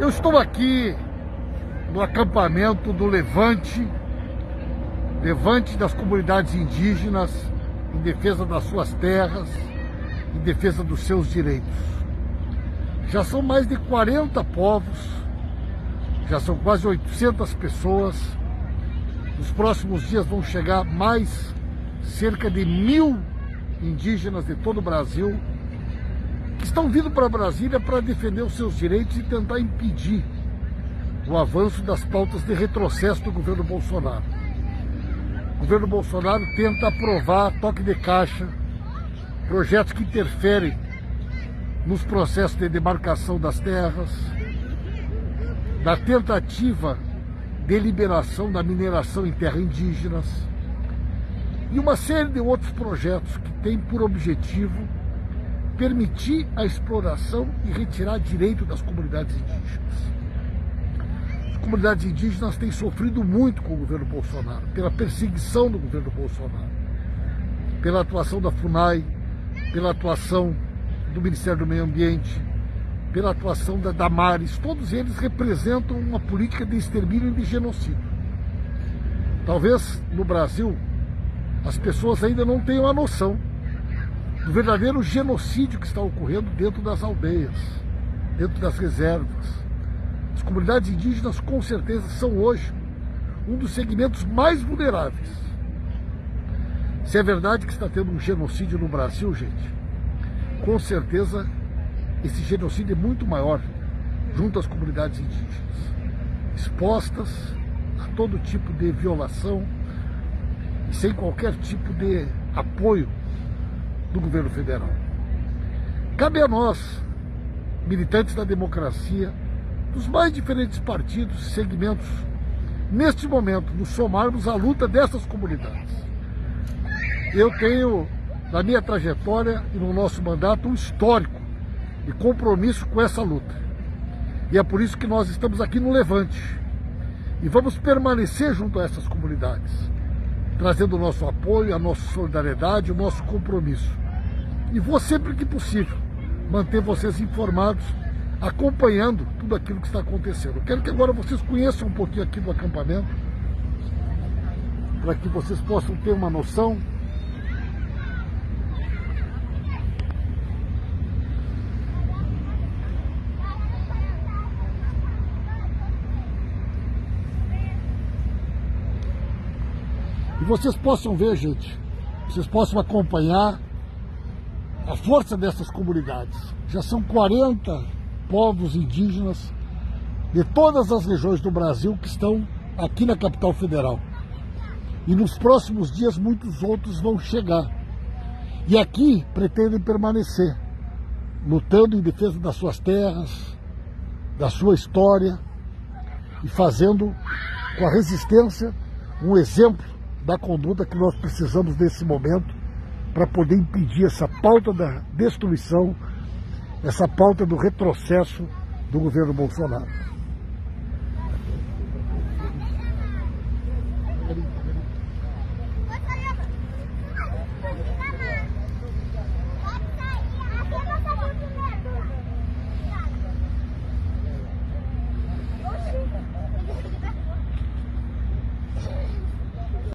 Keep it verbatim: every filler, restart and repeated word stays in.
Eu estou aqui no acampamento do Levante, Levante das comunidades indígenas, em defesa das suas terras, em defesa dos seus direitos. Já são mais de quarenta povos, já são quase oitocentas pessoas. Nos próximos dias vão chegar mais cerca de mil indígenas de todo o Brasil, que estão vindo para Brasília para defender os seus direitos e tentar impedir o avanço das pautas de retrocesso do governo Bolsonaro. O governo Bolsonaro tenta aprovar toque de caixa, projetos que interferem nos processos de demarcação das terras, da tentativa de liberação da mineração em terras indígenas e uma série de outros projetos que têm por objetivo permitir a exploração e retirar direito das comunidades indígenas. As comunidades indígenas têm sofrido muito com o governo Bolsonaro, pela perseguição do governo Bolsonaro, pela atuação da FUNAI, pela atuação do Ministério do Meio Ambiente, pela atuação da Damares. Todos eles representam uma política de extermínio e de genocídio. Talvez no Brasil as pessoas ainda não tenham a noção do verdadeiro genocídio que está ocorrendo dentro das aldeias, dentro das reservas. As comunidades indígenas, com certeza, são hoje um dos segmentos mais vulneráveis. Se é verdade que está tendo um genocídio no Brasil, gente, com certeza esse genocídio é muito maior junto às comunidades indígenas, expostas a todo tipo de violação e sem qualquer tipo de apoio do governo federal. Cabe a nós, militantes da democracia, dos mais diferentes partidos e segmentos, neste momento, nos somarmos à luta dessas comunidades. Eu tenho, na minha trajetória e no nosso mandato, um histórico de compromisso com essa luta. E é por isso que nós estamos aqui no Levante. E vamos permanecer junto a essas comunidades, trazendo o nosso apoio, a nossa solidariedade, o nosso compromisso. E vou sempre que possível manter vocês informados, acompanhando tudo aquilo que está acontecendo. Eu quero que agora vocês conheçam um pouquinho aqui do acampamento, para que vocês possam ter uma noção. E vocês possam ver, gente, vocês possam acompanhar a força dessas comunidades. Já são quarenta povos indígenas de todas as regiões do Brasil que estão aqui na capital federal. E nos próximos dias muitos outros vão chegar. E aqui pretendem permanecer, lutando em defesa das suas terras, da sua história e fazendo com a resistência um exemplo da conduta que nós precisamos nesse momento para poder impedir essa pauta da destruição, essa pauta do retrocesso do governo Bolsonaro.